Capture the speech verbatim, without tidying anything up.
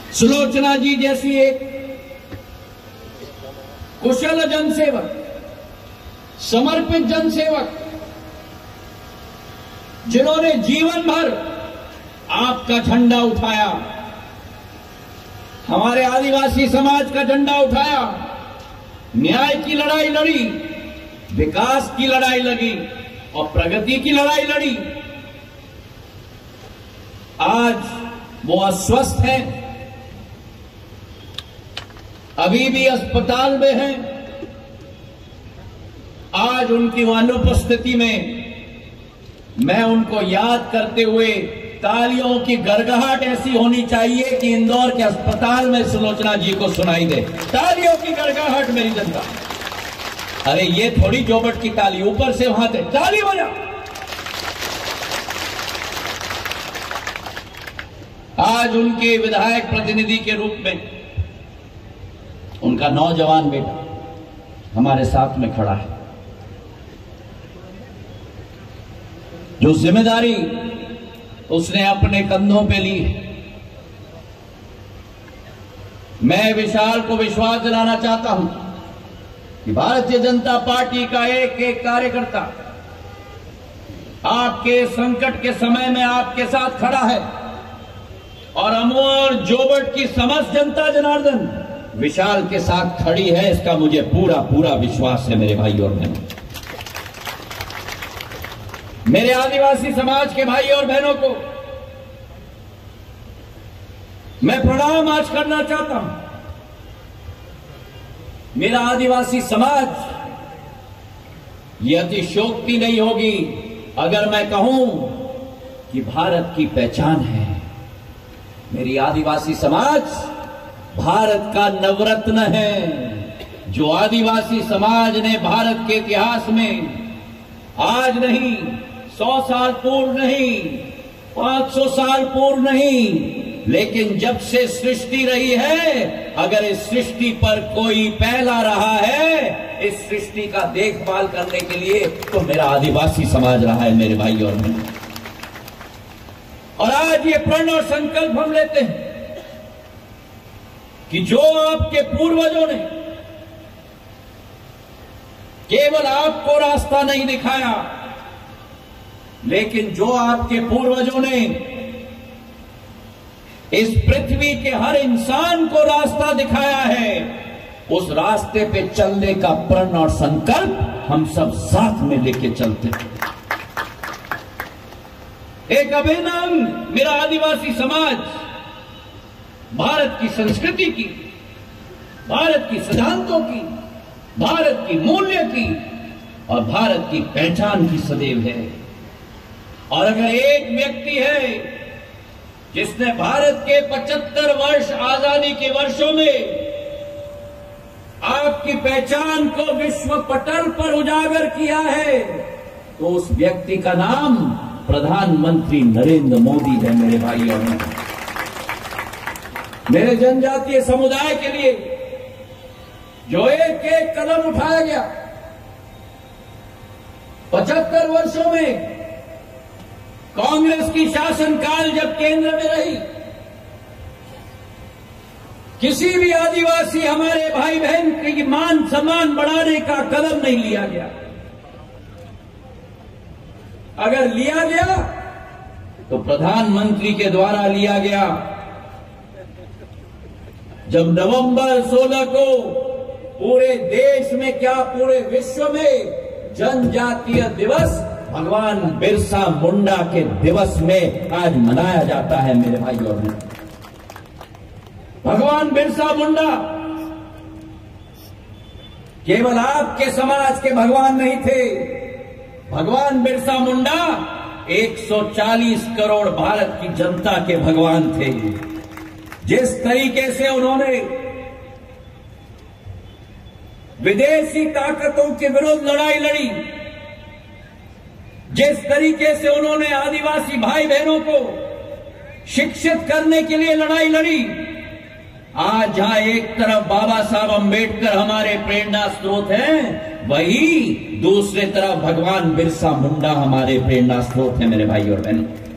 सुलोचना जी जैसी एक कुशल जनसेवक, समर्पित जनसेवक, जिन्होंने जीवन भर आपका झंडा उठाया, हमारे आदिवासी समाज का झंडा उठाया, न्याय की लड़ाई लड़ी, विकास की लड़ाई लड़ी और प्रगति की लड़ाई लड़ी। आज वो अस्वस्थ हैं, अभी भी अस्पताल में हैं। आज उनकी अनुपस्थिति में मैं उनको याद करते हुए तालियों की गड़गड़ाहट ऐसी होनी चाहिए कि इंदौर के अस्पताल में सुलोचना जी को सुनाई दे। तालियों की गड़गड़ाहट मेरी जनता। अरे ये थोड़ी जोबट की ताली, ऊपर से वहां से ताली बजा। आज उनके विधायक प्रतिनिधि के रूप में उनका नौजवान बेटा हमारे साथ में खड़ा है, जो जिम्मेदारी उसने अपने कंधों पे ली। मैं विशाल को विश्वास दिलाना चाहता हूं कि भारतीय जनता पार्टी का एक एक कार्यकर्ता आपके संकट के समय में आपके साथ खड़ा है और अमोर जोबट की समस्त जनता जनार्दन विशाल के साथ खड़ी है, इसका मुझे पूरा पूरा विश्वास है। मेरे भाई और बहनों, मेरे आदिवासी समाज के भाई और बहनों को मैं प्रणाम आज करना चाहता हूं। मेरा आदिवासी समाज, यह अतिशयोक्ति नहीं होगी अगर मैं कहूं कि भारत की पहचान है। मेरी आदिवासी समाज भारत का नवरत्न है। जो आदिवासी समाज ने भारत के इतिहास में आज नहीं, सौ साल पूर्व नहीं, पांच सौ साल पूर्व नहीं, लेकिन जब से सृष्टि रही है, अगर इस सृष्टि पर कोई पहला रहा है इस सृष्टि का देखभाल करने के लिए, तो मेरा आदिवासी समाज रहा है। मेरे भाई और बहन, और आज ये प्रण और संकल्प हम लेते हैं कि जो आपके पूर्वजों ने केवल आपको रास्ता नहीं दिखाया, लेकिन जो आपके पूर्वजों ने इस पृथ्वी के हर इंसान को रास्ता दिखाया है, उस रास्ते पे चलने का प्रण और संकल्प हम सब साथ में लेके चलते हैं। एक अभिन्न अंग मेरा आदिवासी समाज भारत की संस्कृति की, भारत की सिद्धांतों की, भारत की मूल्य की और भारत की पहचान की सदैव है। और अगर एक व्यक्ति है जिसने भारत के पचहत्तर वर्ष आजादी के वर्षों में आपकी पहचान को विश्व पटल पर उजागर किया है, तो उस व्यक्ति का नाम प्रधानमंत्री नरेंद्र मोदी है। मेरे भाई और बहनों, मेरे जनजातीय समुदाय के लिए जो एक एक कदम उठाया गया पचहत्तर वर्षों में, कांग्रेस की शासनकाल जब केंद्र में रही, किसी भी आदिवासी हमारे भाई बहन की मान सम्मान बढ़ाने का कदम नहीं लिया गया। अगर लिया गया तो प्रधानमंत्री के द्वारा लिया गया। जब नवंबर सोलह को पूरे देश में, क्या पूरे विश्व में जनजातीय दिवस भगवान बिरसा मुंडा के दिवस में आज मनाया जाता है। मेरे भाई और बहनों, भगवान बिरसा मुंडा केवल आपके समाज के भगवान नहीं थे। भगवान बिरसा मुंडा एक सौ चालीस करोड़ भारत की जनता के भगवान थे। जिस तरीके से उन्होंने विदेशी ताकतों के विरुद्ध लड़ाई लड़ी, जिस तरीके से उन्होंने आदिवासी भाई बहनों को शिक्षित करने के लिए लड़ाई लड़ी, आज जहां एक तरफ बाबा साहब अंबेडकर हमारे प्रेरणा स्रोत हैं, वही दूसरे तरफ भगवान बिरसा मुंडा हमारे प्रेरणा स्रोत हैं। मेरे भाई और बहनों,